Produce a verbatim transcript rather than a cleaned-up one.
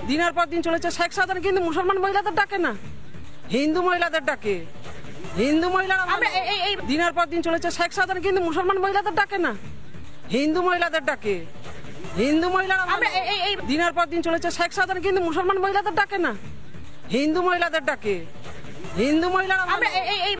দিনের পর দিন চলেছে শেখ সাধারণ কিন্তু মুসলমান মহিলাদের ডাকে না, হিন্দু মহিলাদের ডাকে। হিন্দু মহিলারা দিনের পর দিন চলেছে শেখ সাধারণ কিন্তু মুসলমান মহিলাদের ডাকে না, হিন্দু মহিলাদের ডাকে। হিন্দু মহিলারা দিনের পর দিন চলেছে শেখ সাধারণ কিন্তু মুসলমান মহিলাদের ডাকে না, হিন্দু মহিলাদের ডাকে। হিন্দু মহিলারা